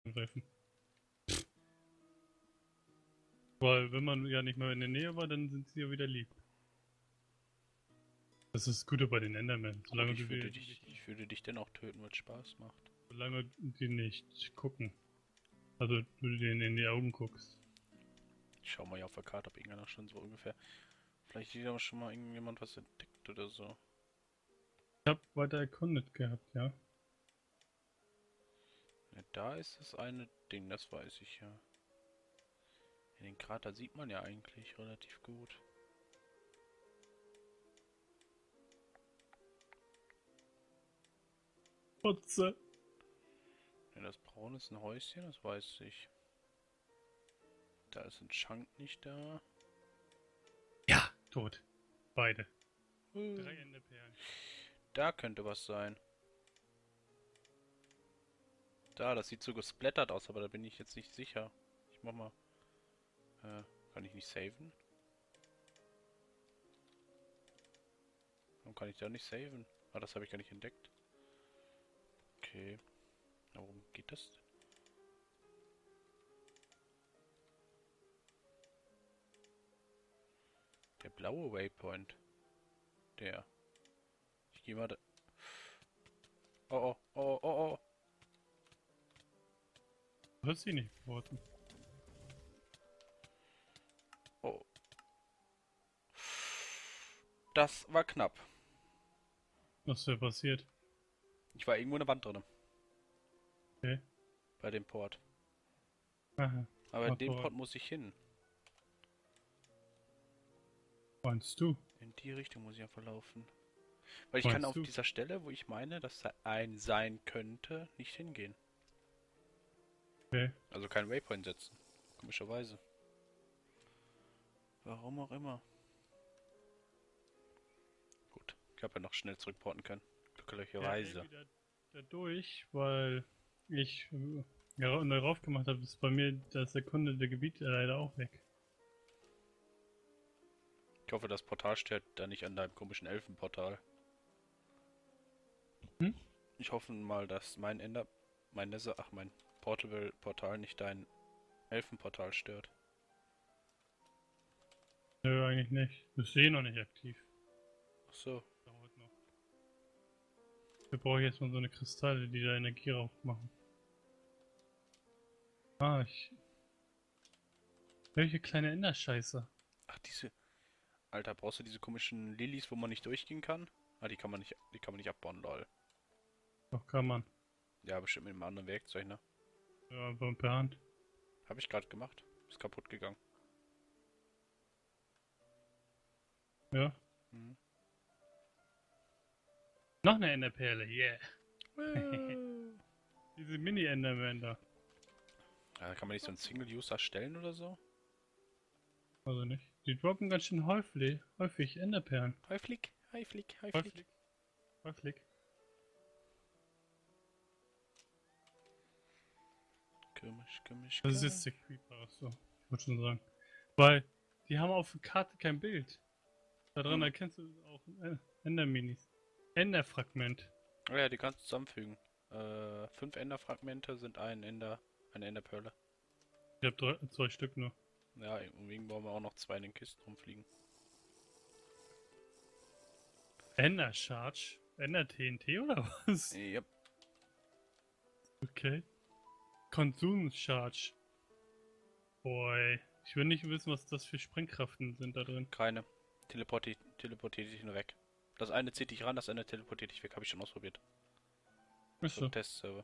angreifen. Weil wenn man ja nicht mal in der Nähe war, dann sind sie ja wieder lieb. Das ist das Gute bei den Endermen. Solange Ich würde dich dennoch töten, weil es Spaß macht. solange die nicht gucken. Also du denen in die Augen guckst. Ich schau mal hier auf der Karte, ob irgendeiner schon so ungefähr... Vielleicht sieht aber schon mal irgendjemand was entdeckt oder so. Ich hab weiter erkundet gehabt, ja. Ja, da ist das eine Ding, das weiß ich ja. In den Krater sieht man ja eigentlich relativ gut. Putze. Ja, das braune ist ein Häuschen, das weiß ich. Da ist ein Chunk nicht da. Ja, tot. Beide. 3 Hm. Enderperlen. Da könnte was sein. Da, das sieht so gesplattert aus, aber da bin ich jetzt nicht sicher. Ich mach mal. Kann ich nicht saven? Warum kann ich da nicht saven? Ah, das habe ich gar nicht entdeckt. Okay. Warum geht das denn? Der blaue Waypoint. Der. Ich gehe mal da. Oh, oh, oh, oh, oh. Du hast sie nicht geworfen. Oh. Das war knapp. Was ist da passiert? Ich war irgendwo in der Wand drin. Okay. Bei dem Port. Aha. Aber in Ach, dem Port. Port muss ich hin. Meinst du? In die Richtung muss ich einfach laufen. Weil ich kann Meinst auf du? dieser Stelle, wo ich meine, dass da ein sein könnte, nicht hingehen. Okay. Also kein Waypoint setzen. Komischerweise. Warum auch immer. Gut. Ich habe ja noch schnell zurückporten können. Glücklicherweise. Ja, wieder da durch, weil ich ja, neu rauf gemacht habe, ist bei mir das erkundete Gebiet leider auch weg. Ich hoffe, das Portal stört da nicht an deinem komischen Elfenportal. Hm? Ich hoffe mal, dass mein Portable-Portal nicht dein Elfenportal stört. Nö, eigentlich nicht. Das ist eh noch nicht aktiv. Ach so. Dauert noch. Wir brauchen jetzt mal so eine Kristalle, die da Energie drauf machen. Ah, welche kleine Enderscheiße. Ach, diese... Alter, brauchst du diese komischen Lilies, wo man nicht durchgehen kann? Ah, die kann man nicht abbauen, lol. Doch, kann man. Ja, bestimmt mit einem anderen Werkzeug, ne? Ja, aber per Hand. Habe ich gerade gemacht. Ist kaputt gegangen. Ja. Mhm. Noch eine Enderperle, yeah. Diese Mini-Enderman da. Ja, kann man nicht so einen Single-Use erstellen oder so? Also nicht. Die droppen ganz schön häufig Enderperlen. Häufig, häufig, häufig. Häufig. Häufig. Komisch. Das ist jetzt der Creeper, achso. Ich wollte schon sagen. Weil, die haben auf der Karte kein Bild. Daran erkennst du auch Enderminis. Enderfragment. Oh ja, die kannst du zusammenfügen. 5 Enderfragmente sind eine Enderperle. Ich habe 2 Stück nur. Ja, wegen brauchen wir auch noch 2 in den Kisten rumfliegen. Ender Charge? Ender TNT oder was? Yep. Okay. Konsum Charge. Boy. Ich will nicht wissen, was das für Sprengkraften sind da drin. Keine. Teleportiert dich nur weg. Das eine zieht dich ran, das eine teleportiert dich weg. Habe ich schon ausprobiert. Achso. Testserver.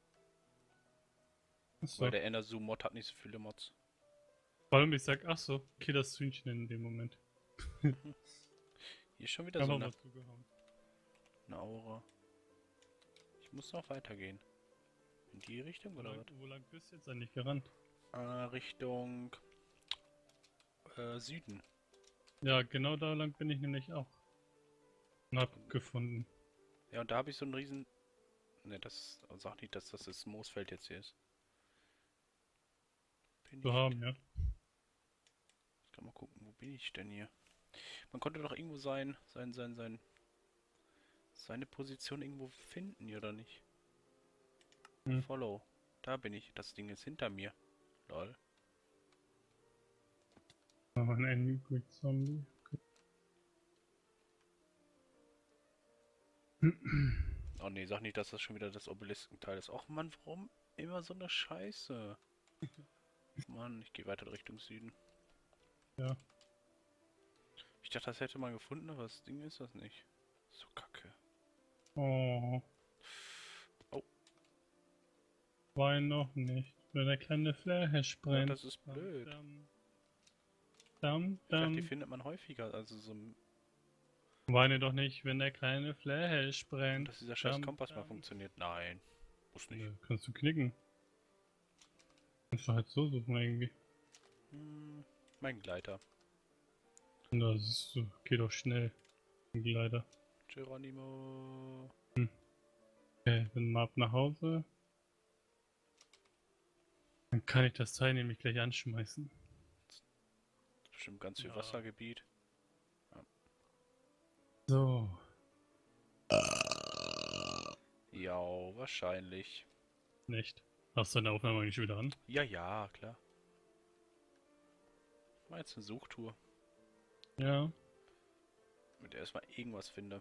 Achso. Weil der Ender Zoom Mod hat nicht so viele Mods. Vor allem ich sag, achso, okay, das Hühnchen in dem Moment. Hier ist schon wieder Einfach so mal zugehauen. eine Aura. Ich muss noch weitergehen. In die Richtung oder was? Wo lang bist du jetzt eigentlich gerannt? Richtung Süden. Ja, genau da lang bin ich nämlich auch. Und hab gefunden. Ja, und da habe ich so einen riesen... Ne, das sag nicht, dass das Moosfeld jetzt hier ist. Zu haben, ja. Ich kann mal gucken, wo bin ich denn hier? Man konnte doch irgendwo seine Position irgendwo finden, hier, oder nicht? Hm. Follow. Da bin ich. Das Ding ist hinter mir. Lol. Oh, ein Angry Zombie. Okay. Oh nee, sag nicht, dass das schon wieder das Obeliskenteil ist. Och Mann, warum immer so eine Scheiße? Mann, ich gehe weiter Richtung Süden. Ja. Ich dachte, das hätte man gefunden, aber das Ding ist das nicht. So kacke. Oh. Oh. Wein noch nicht. Wenn der kleine Flash Ja, brennt. das ist blöd. Dam, Ich dachte, die dam. findet man häufiger. Also so, Weine doch nicht, wenn der kleine Flash brennt. dass dieser scheiß Dam, Kompass mal dam. funktioniert. Nein. Muss nicht. Nö, kannst du knicken. Kannst du halt so suchen irgendwie. Mein Gleiter. Da siehst du, geht doch schnell. Ein Gleiter. Geronimo. Okay, dann mal ab nach Hause. Dann kann ich das Teil nämlich gleich anschmeißen. Bestimmt ganz viel Ja. Wassergebiet. So. Ja, wahrscheinlich. Nicht. Hast du deine Aufnahme eigentlich wieder an? Ja, ja, klar. Ich mach jetzt eine Suchtour. Ja. Mit der erstmal irgendwas finde.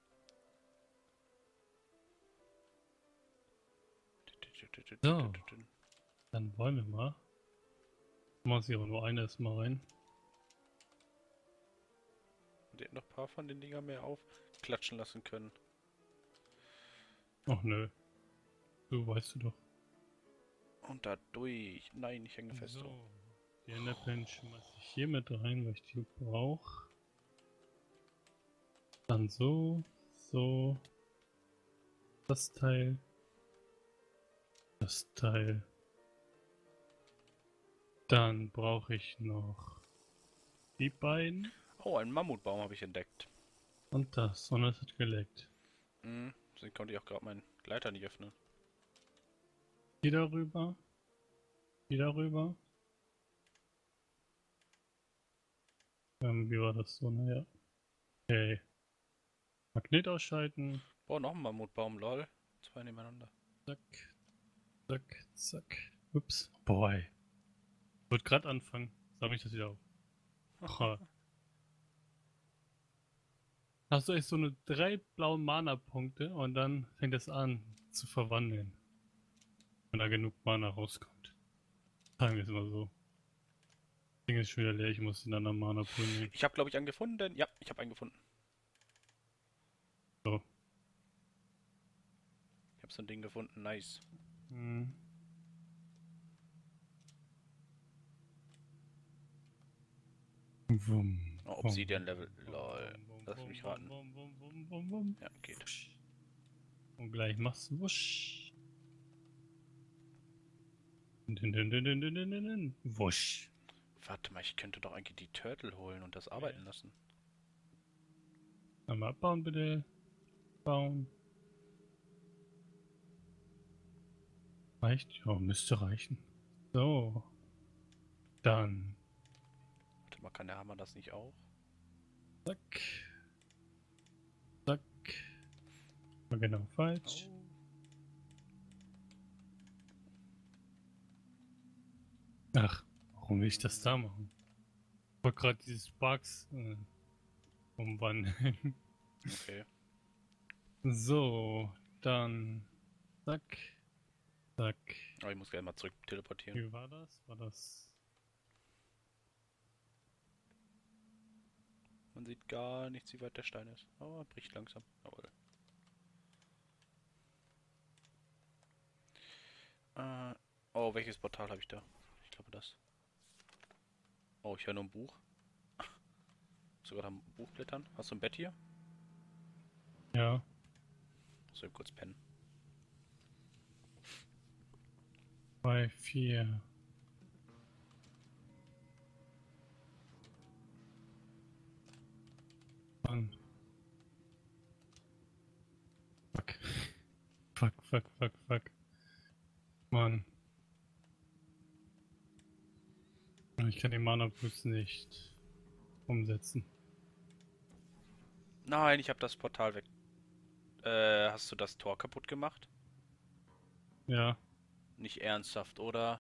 So. Dann wollen wir mal. Mach sie aber nur eine erstmal rein. Und der hat noch ein paar von den Dingern mehr aufklatschen lassen können. Ach nö. Du weißt du doch. Und da durch. Nein, ich hänge fest. So. Die Enderpen schmeiße ich hier mit rein, weil ich die brauche. Dann so. So. Das Teil. Das Teil. Dann brauche ich noch die beiden. Oh, einen Mammutbaum habe ich entdeckt. Und das. Und das hat geleckt. Deswegen konnte ich auch gerade meinen Gleiter nicht öffnen. Die darüber. Die darüber. Wie war das so? Naja. Okay. Magnet ausschalten. Boah, noch ein Mammutbaum, lol. 2 nebeneinander. Zack. Zack. Zack. Ups. Boy. Wird gerade anfangen. Sag ich das wieder auf. Aha. Hast du echt so eine 3 blaue Mana-Punkte und dann fängt es an zu verwandeln. Wenn da genug Mana rauskommt. Sagen wir es mal so. Das Ding ist schon wieder leer, ich muss den anderen Mana-Pool nehmen. Ich habe, glaube ich, einen gefunden. Ja, ich habe einen gefunden. So. Ich habe so ein Ding gefunden. Nice. Hm. Wumm. Oh, Obsidian-Level. Lol. Lass mich raten. Ja, geht. Und gleich machst du wusch. Wusch. Warte mal, ich könnte doch eigentlich die Turtle holen und das arbeiten lassen. Einmal abbauen bitte. Bauen. Reicht? Ja, müsste reichen. So. Dann. Warte mal, kann der Hammer das nicht auch? Zack. Zack. Mal genau falsch. Oh. Ach, warum will ich das da machen? Ich wollte gerade diese Sparks umwandeln. Okay. So, dann. Zack. Zack. Aber ich muss gleich mal zurück teleportieren. Wie war das? War das. Man sieht gar nichts, wie weit der Stein ist. Aber er bricht langsam. Jawohl. Oh, welches Portal habe ich da? Ich glaube das. Oh, ich höre nur ein Buch. Sogar am Buch blättern. Hast du ein Bett hier? Ja. Soll ich kurz pennen? 2, 4. Mann. Fuck. Fuck. Mann. Ich kann den Mana Boost nicht umsetzen. Nein, ich habe das Portal weg. Hast du das Tor kaputt gemacht? Ja. Nicht ernsthaft, oder?